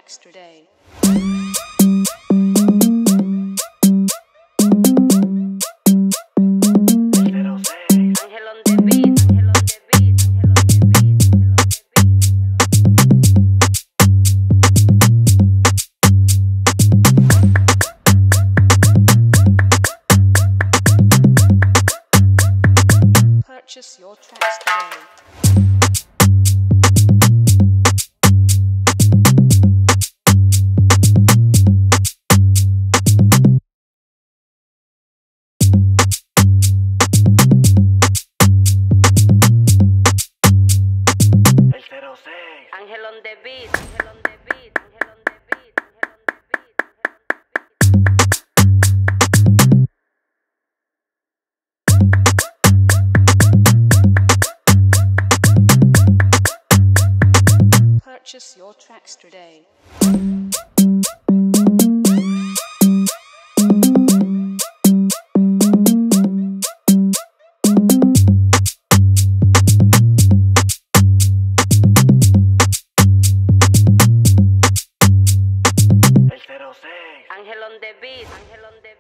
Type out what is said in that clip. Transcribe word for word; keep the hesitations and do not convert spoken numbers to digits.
tracks today. Purchase your tracks today. Ángel on the beat, Ángel on the beat, Ángel on the beat, Ángel on the beat, Ángel on the beat. Purchase your tracks today. Ángel on the beat, Ángel on the